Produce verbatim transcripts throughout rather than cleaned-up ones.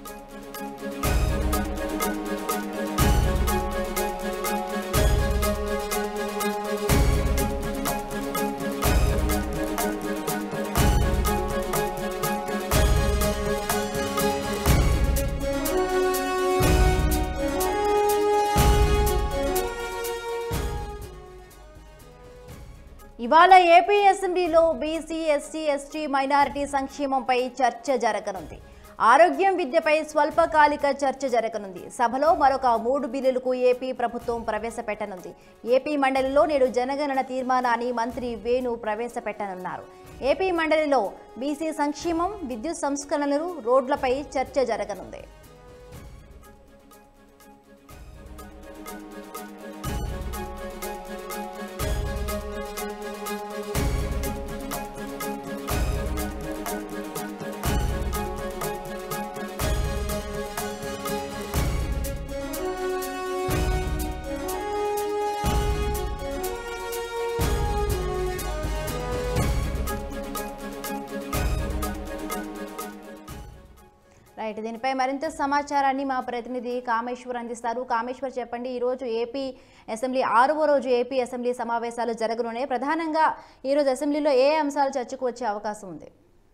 ఇవాళ ఏపీ అసెంబ్లీలో BC SC ST minority సంక్షేమంపై చర్చ జరగనుంది. ఆరోగ్యం విద్యపై స్వల్పకాలిక చర్చ జరగనుంది. సభలో మరొక మూడు బిల్లులకు ఏపీ ప్రభుత్వం ప్రవేశపెట్టనుంది. ఏపీ మండలిలో నేడు జనగణన తీర్మానాన్ని మంత్రి వేణు ప్రవేశపెట్టనున్నారు. ఏపీ మండలిలో బీసీ సంక్షేమం, విద్యుత్ సంస్కరణలు, రోడ్లపై చర్చ జరగనుంది. రైట్, దీనిపై మరింత సమాచారాన్ని మా ప్రతినిధి కామేశ్వర్ అందిస్తారు. కామేశ్వర్, చెప్పండి, ఈరోజు ఏపీ అసెంబ్లీ ఆరవ రోజు ఏపీ అసెంబ్లీ సమావేశాలు జరగనున్నాయి. ప్రధానంగా ఈరోజు అసెంబ్లీలో ఏ అంశాలు చర్చకు వచ్చే అవకాశం ఉంది?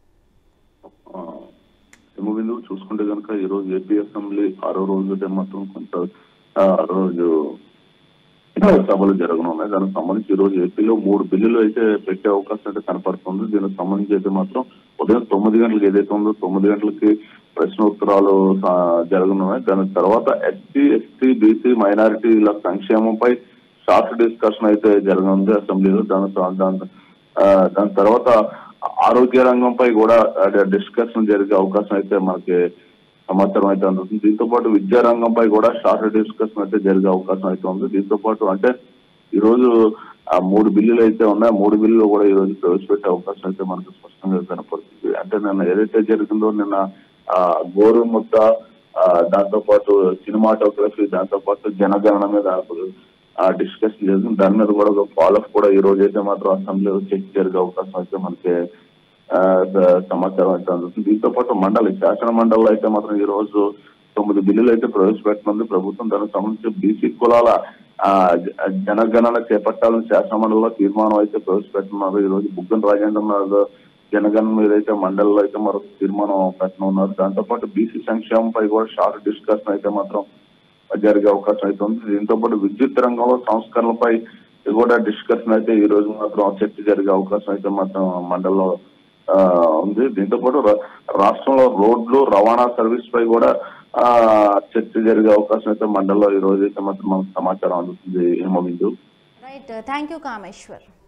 చూసుకుంటే కనుక ఈరోజు ఏపీ అసెంబ్లీ ఆరో రోజు మొత్తం కొంత రోజు సభలు జరగనున్నాయి. దానికి సంబంధించి ఈ రోజు ఏపీలో మూడు బిల్లులు అయితే పెట్టే అవకాశం అయితే కనపడుతుంది. దీనికి సంబంధించి అయితే మాత్రం ఉదయం తొమ్మిది గంటలకు ఏదైతే ఉందో తొమ్మిది గంటలకి ప్రశ్నోత్తరాలు జరగనున్నాయి. దాని తర్వాత ఎస్సీ ఎస్టీ బీసీ మైనారిటీల సంక్షేమంపై షార్ట్ డిస్కషన్ అయితే జరగనుంది అసెంబ్లీలో. దాని దాని తర్వాత ఆరోగ్య రంగంపై కూడా డిస్కషన్ జరిగే అవకాశం అయితే మనకి సమాచారం అయితే అందుతుంది. దీంతో పాటు విద్యా రంగంపై కూడా షార్ట్ డిస్కషన్ అయితే జరిగే అవకాశం అయితే ఉంది. దీంతో పాటు అంటే ఈ రోజు ఆ మూడు బిల్లులు అయితే ఉన్నాయి. మూడు బిల్లులు కూడా ఈ రోజు ప్రవేశపెట్టే అవకాశం అయితే మనకు స్పష్టంగా కనపడుతుంది. అంటే నిన్న ఏదైతే జరిగిందో నిన్న ఆ గోరు ముద్ద, దాంతో పాటు సినిమాటోగ్రఫీ, దాంతో పాటు జనగణన మీద డిస్కషన్ జరిగింది. దాని మీద కూడా ఒక ఫాలోఅప్ కూడా ఈ రోజు అయితే మాత్రం అసెంబ్లీలో చర్చ జరిగే అవకాశం అయితే మనకి సమాచారం అయితే అందుతుంది. దీంతో పాటు మండలి శాసన మండలిలో అయితే మాత్రం ఈ రోజు తొమ్మిది బిల్లులు అయితే ప్రవేశపెట్టనుంది ప్రభుత్వం. దానికి సంబంధించి బీసీ కులాల ఆ జనగణన చేపట్టాలని శాసన మండలిలో తీర్మానం అయితే ప్రవేశపెట్టున్నారు. ఈ రోజు బుగ్గన రాజేంద్ర జనగణన మీద అయితే మండలిలో అయితే మరొక తీర్మానం పెట్టనున్నారు. దాంతో పాటు బీసీ సంక్షేమంపై కూడా షార్ట్ డిస్కషన్ అయితే మాత్రం జరిగే అవకాశం అయితే ఉంది. దీంతో పాటు విద్యుత్ రంగంలో సంస్కరణలపై కూడా డిస్కషన్ అయితే ఈ రోజు మాత్రం చర్చ జరిగే అవకాశం అయితే మాత్రం మండలిలో ఉంది. దీంతో పాటు రాష్ట్రంలో రోడ్లు రవాణా సర్వీస్ పై కూడా ఆ చర్చ జరిగే అవకాశం అయితే మండలిలో ఈ రోజు అయితే మాత్రం మనకు సమాచారం అందుతుంది. ఏమో Bindu. Right, thank you Kameshwar.